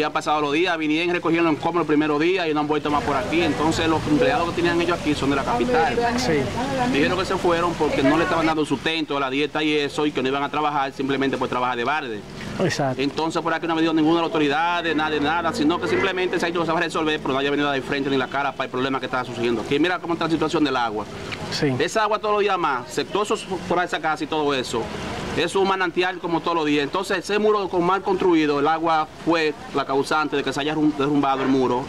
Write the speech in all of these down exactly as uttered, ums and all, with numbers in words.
habían pasado los días, vinieron y recogieron como el primer día y no han vuelto más por aquí. Entonces los empleados que tenían ellos aquí son de la capital. Sí. Dijeron que se fueron porque no le estaban dando sustento, la dieta y eso, y que no iban a trabajar simplemente por trabajar de barde. Exacto. Entonces por aquí no ha venido ninguna de las autoridades, nada de nada, sino que simplemente se ha dicho que se va a resolver, pero no haya venido de frente ni la cara para el problema que está sucediendo aquí. Mira cómo está la situación del agua. Sí. Esa agua todos los días más, sector por esa casa y todo eso. Es un manantial como todos los días. Entonces ese muro con mal construido, el agua fue la causante de que se haya derrumbado el muro.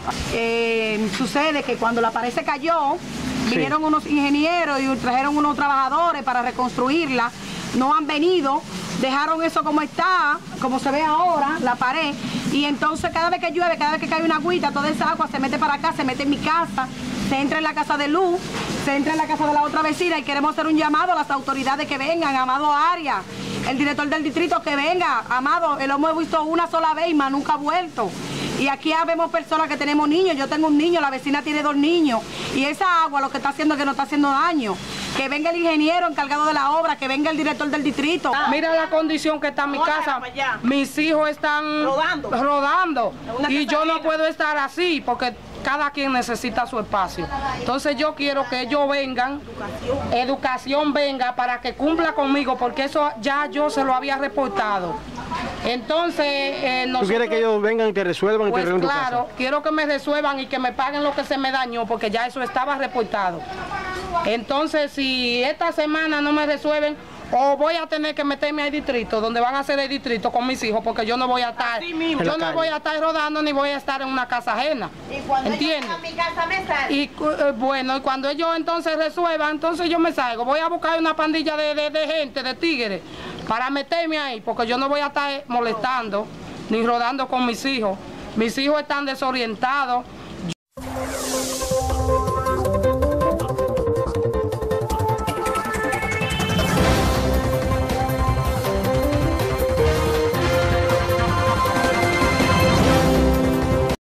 Eh, sucede que cuando la pared se cayó, sí, vinieron unos ingenieros y trajeron unos trabajadores para reconstruirla. No han venido, dejaron eso como está, como se ve ahora, la pared. Y entonces cada vez que llueve, cada vez que cae una agüita, toda esa agua se mete para acá, se mete en mi casa, se entra en la casa de Luz, se entra en la casa de la otra vecina, y queremos hacer un llamado a las autoridades que vengan, Amado Arias, el director del distrito, que venga. Amado, lo hemos visto una sola vez y más nunca ha vuelto. Y aquí vemos personas que tenemos niños, yo tengo un niño, la vecina tiene dos niños, y esa agua lo que está haciendo es que nos está haciendo daño. Que venga el ingeniero encargado de la obra, que venga el director del distrito. Mira la condición que está en mi casa, mis hijos están rodando, rodando y yo no puedo estar así porque cada quien necesita su espacio. Entonces yo quiero que ellos vengan, educación, educación venga para que cumpla conmigo, porque eso ya yo se lo había reportado. Entonces, eh, nosotros, ¿tú quieres que ellos vengan y te resuelvan? Pues y te resuelvan claro, tu casa? Quiero que me resuelvan y que me paguen lo que se me dañó, porque ya eso estaba reportado. Entonces, si esta semana no me resuelven, o voy a tener que meterme al distrito, donde van a hacer el distrito con mis hijos, porque yo no voy a estar, yo no voy a estar rodando ni voy a estar en una casa ajena. ¿Y cuando ¿entiendes? Ellos a mi casa me salgo? Y eh, bueno, y cuando ellos entonces resuelvan, entonces yo me salgo. Voy a buscar una pandilla de, de, de gente, de tigres, para meterme ahí, porque yo no voy a estar molestando ni rodando con mis hijos. Mis hijos están desorientados,